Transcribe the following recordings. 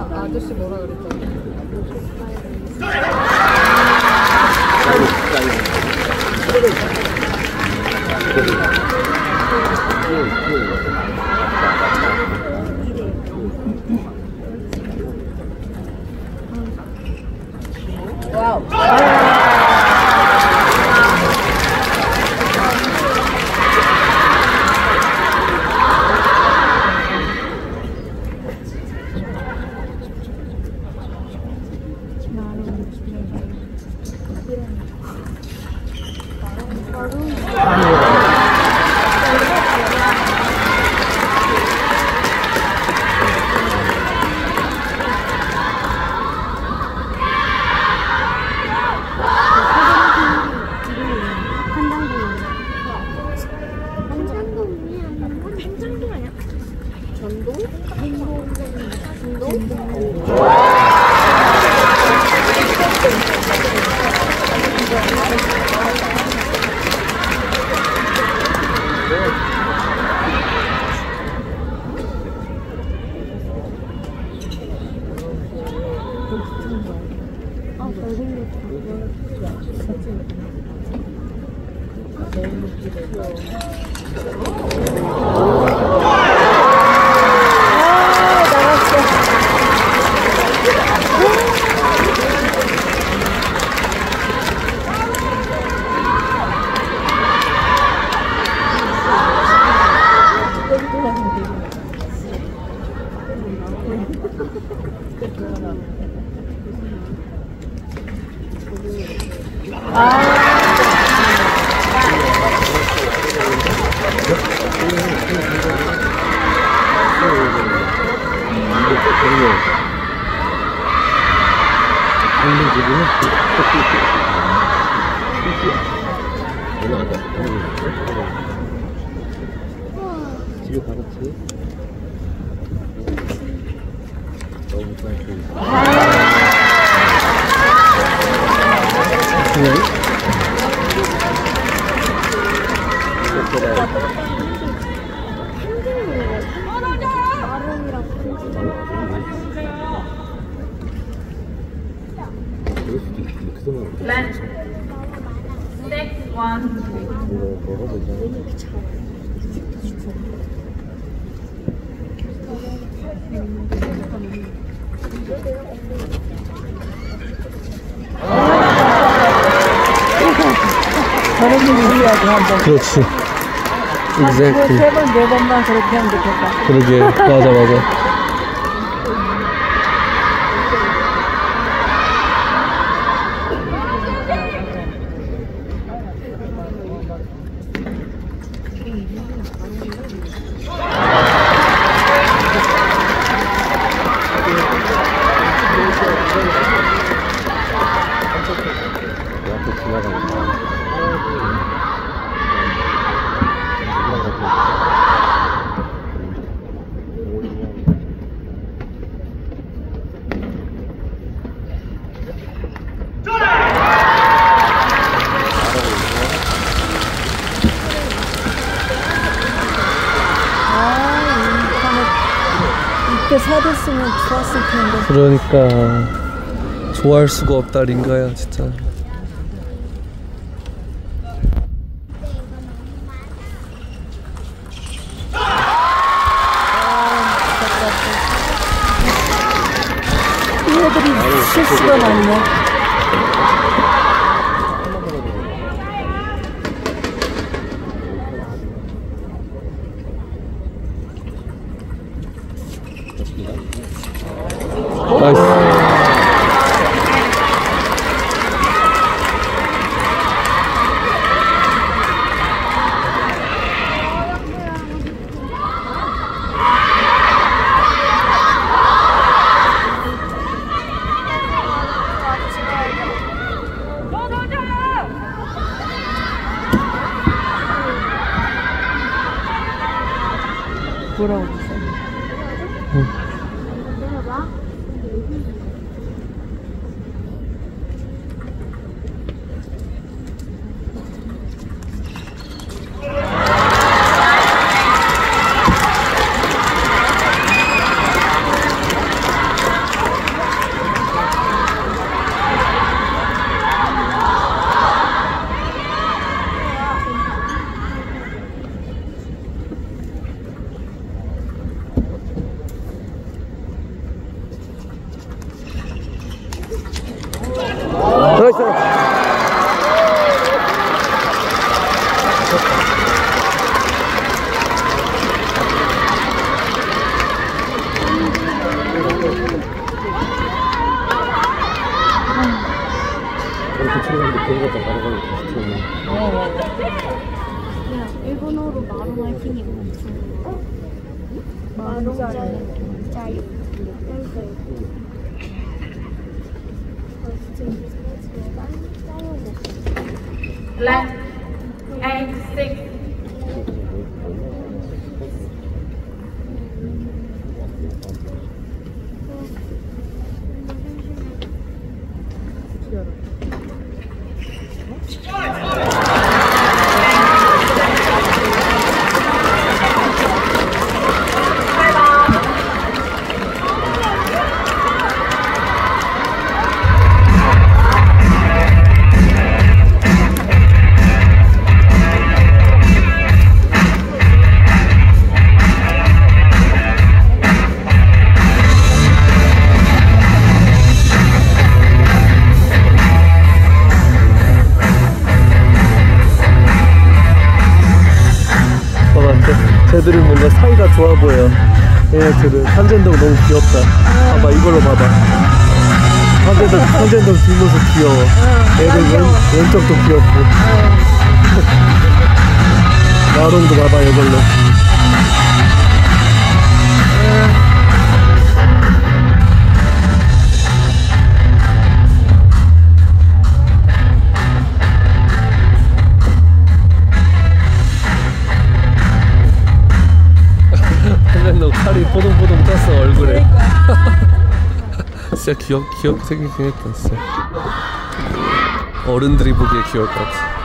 아저씨 뭐라 그랬잖아. 와우. 집에 다 같이 너무 짧고 Left, step one. 저런 일을 해야지 한번. 그렇지. exactly. 세 번, 네 번만 그렇게 하면 좋겠다. 그러게. 맞아 맞아. 이때 사줬으면 좋았을 텐데. 그러니까 좋아할 수가 없다 링가야 진짜. 이 애들이 실수가 많네. 나이스. 뭐라고 했어? 일본어로 마롱할 킹이 없어. 마롱짜리. Left 8, 6. 쟤들은 뭔가 사이가 좋아 보여. 얘네들은 산젠동 너무 귀엽다. 봐봐, 이걸로 봐봐. 산젠동 뒷모습 귀여워. 애들 왼쪽도 귀엽고. 마롱도 봐봐, 이걸로. 너 칼이 포동포동 떴어 얼굴에. 진짜 귀엽게 생기긴 했다 진짜. 어른들이 보기에 귀여울 것 같아.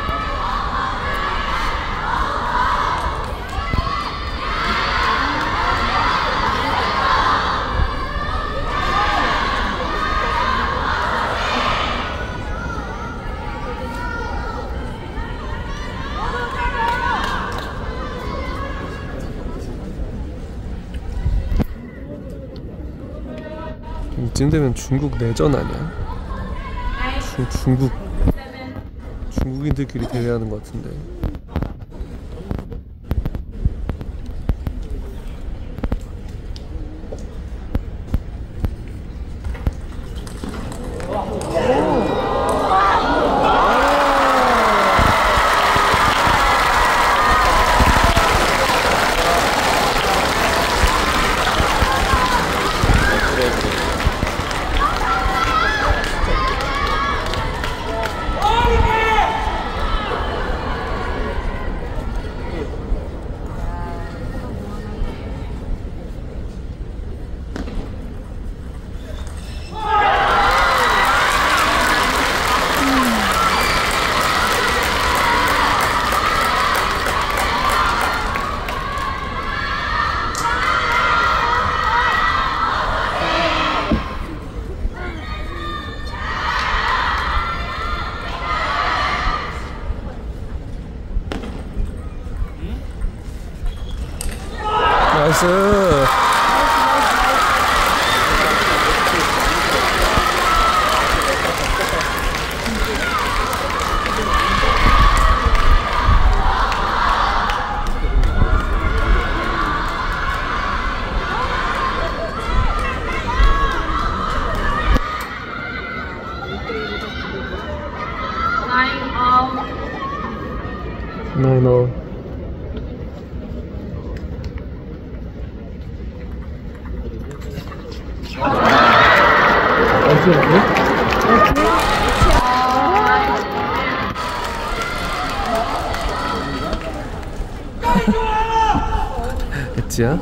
이쯤 되면 중국 내전 아니야? 중국인들끼리 대회하는 것 같은데. 나이스. 나이너. 엣지야?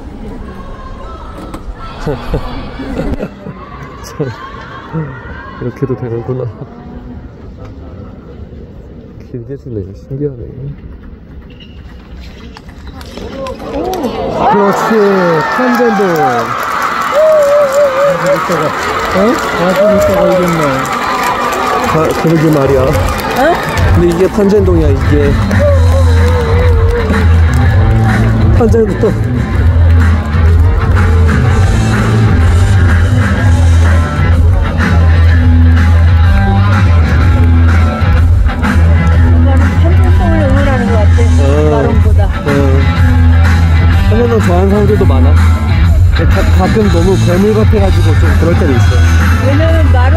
이렇게도 되는구나. 길게 줄래. 신기하네. 그렇지. 판전도. 아주 이따가 이겼네. 그러게 말이야. 근데 이게 판전동이야, 이게. 판전도. 좋아하는 사람들도 많아. 가끔 너무 괴물 같아가지고 좀 그럴 때도 있어. 왜냐면 마루